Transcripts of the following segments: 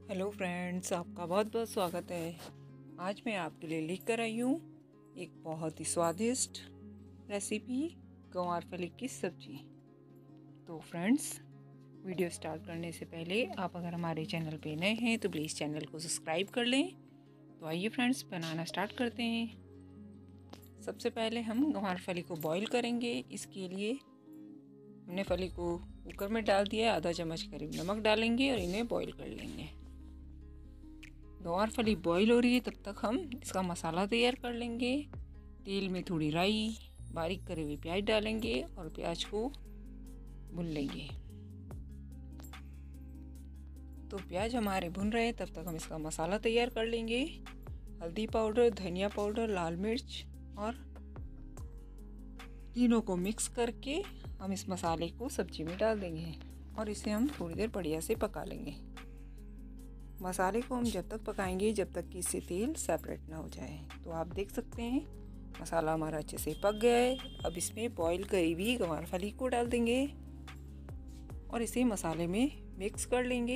Hello friends, आपका बहुत बहुत स्वागत है। आज मैं आपके लिए लेकर कर आई हूँ एक बहुत ही स्वादिष्ट रेसिपी, गंवारफली की सब्जी। तो फ्रेंड्स, वीडियो स्टार्ट करने से पहले आप अगर हमारे चैनल पे नए हैं तो प्लीज़ चैनल को सब्सक्राइब कर लें। तो आइए फ्रेंड्स, बनाना स्टार्ट करते हैं। सबसे पहले हम गंवारफली को बॉईल करेंगे। इसके लिए हमने फली को कुकर में डाल दिया। आधा चम्मच करीब नमक डालेंगे और इन्हें बॉईल कर लेंगे। गंवारफली बॉईल हो रही है, तब तक हम इसका मसाला तैयार कर लेंगे। तेल में थोड़ी राई, बारीक करे हुए प्याज डालेंगे और प्याज को भून लेंगे। तो प्याज हमारे भुन रहे हैं, तब तक हम इसका मसाला तैयार कर लेंगे। हल्दी पाउडर, धनिया पाउडर, लाल मिर्च और तीनों को मिक्स करके हम इस मसाले को सब्जी में डाल देंगे और इसे हम थोड़ी देर बढ़िया से पका लेंगे। मसाले को हम जब तक पकाएंगे जब तक कि इससे तेल सेपरेट ना हो जाए। तो आप देख सकते हैं मसाला हमारा अच्छे से पक गया है। अब इसमें बॉईल करी हुई गंवारफली को डाल देंगे और इसे मसाले में मिक्स कर लेंगे।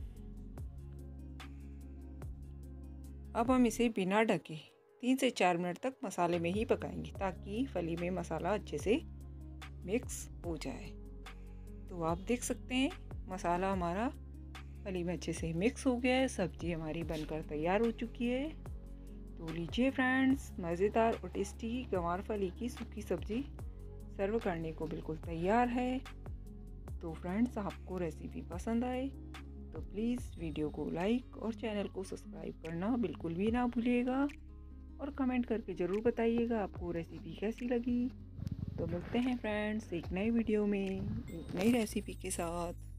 अब हम इसे बिना ढके 3 से 4 मिनट तक मसाले में ही पकाएंगे ताकि फली में मसाला अच्छे से मिक्स हो जाए। तो आप देख सकते हैं मसाला हमारा फली में अच्छे से मिक्स हो गया है। सब्जी हमारी बनकर तैयार हो चुकी है। तो लीजिए फ्रेंड्स, मज़ेदार और टेस्टी गंवारफली की सूखी सब्जी सर्व करने को बिल्कुल तैयार है। तो फ्रेंड्स, आपको रेसिपी पसंद आए तो प्लीज़ वीडियो को लाइक और चैनल को सब्सक्राइब करना बिल्कुल भी ना भूलिएगा और कमेंट करके ज़रूर बताइएगा आपको रेसिपी कैसी लगी। तो मिलते हैं फ्रेंड्स एक नई वीडियो में एक नई रेसिपी के साथ।